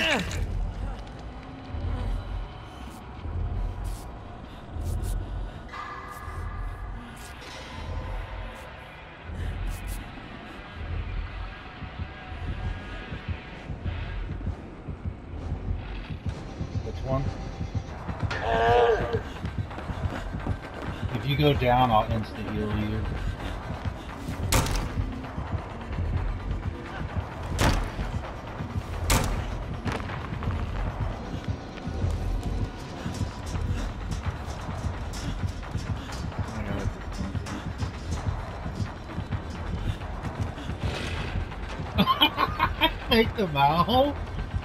Which one? If you go down, I'll insta-heal you. Take them out.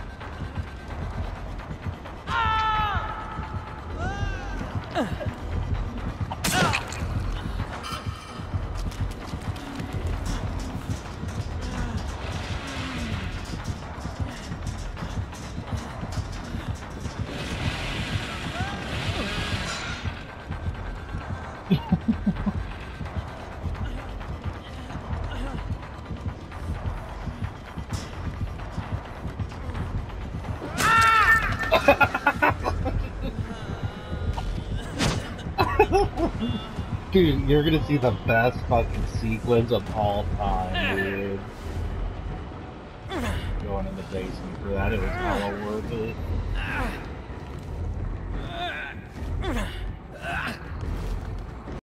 Dude, you're gonna see the best fucking sequence of all time, dude. Going in the basement for that, it was hella worth it.